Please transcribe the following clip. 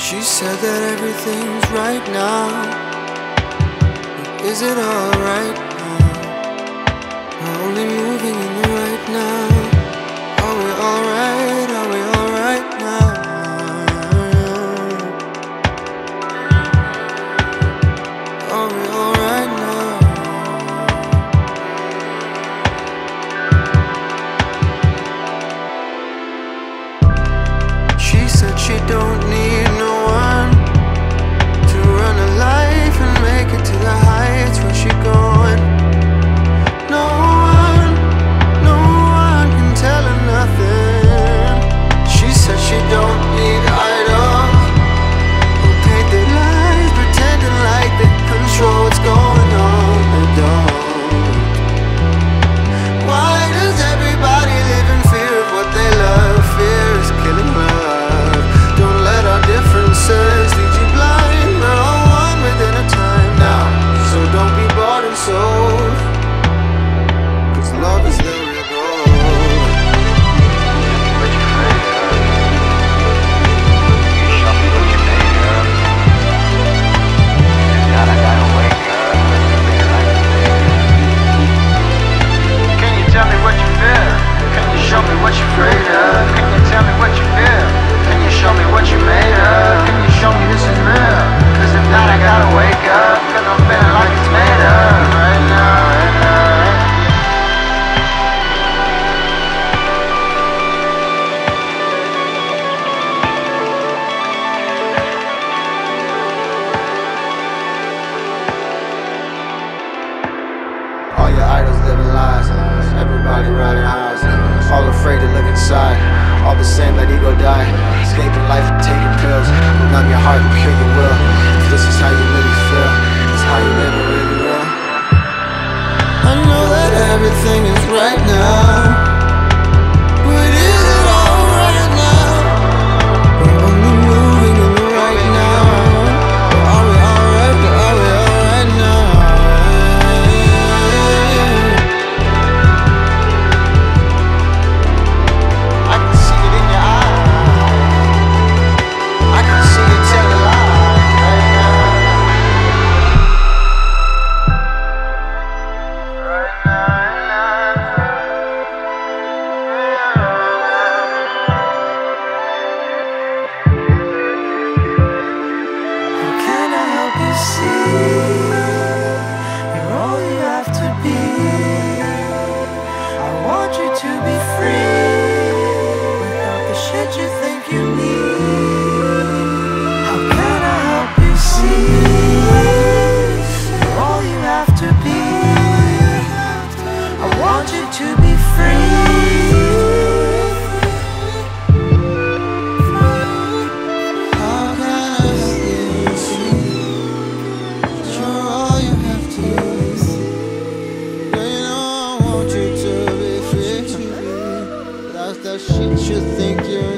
She said that everything's right now. But is it alright now? We're only moving in the right now. Are we alright? Are we alright now? Are we alright now? She said she don't need no one to run a life and make it to the heights where she going. No one can tell her nothing. She said she don't need idols who paint their lives pretending like they control what's going on. They don't. Why does everybody live in fear of what they love? Fear is killing love. Don't let our differences lead you blind. We're all one within a time now. So don't be bought and sold, 'cause love is the real goal. Can you tell me what you feel? Can you show me what you're afraid of? Can you tell me what you feel? Can you show me what you made of? Can you show me this is real? 'Cause if not, I gotta wake up, 'cause I'm feeling like it's made up right now, right now. All your idols living lies, everybody riding highs, all afraid to look inside, all the same, let ego die, escaping life and taking pills, will numb your heart and kill your will. If this is how you really feel, it's how you live it really real. I know that everything is right now, but is it alright now? We're only moving in the right now. Are we alright? Are we alright now? I can see it in your eyes. I can see you tell a lie right now. Right now, right now. How can I help you see? You're all you have to be. I want you to be free without the shit you think you need. How can I help you see? You're all you have to be. I want you to be free. How can I help you see? You're all you have to see. Girl, you know I want you to be free. That's that shit you think you